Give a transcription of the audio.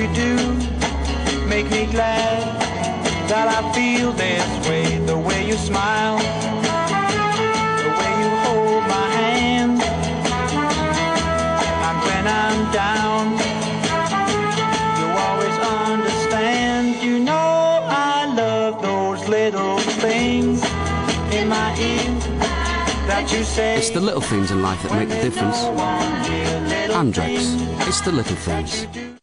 you do make me glad that I feel this way. The way you smile, the way you hold my hand, and when I'm down, you always understand. You know I love those little things in my ear that you say. It's the little things in life that make the difference. Andrex, it's the little things.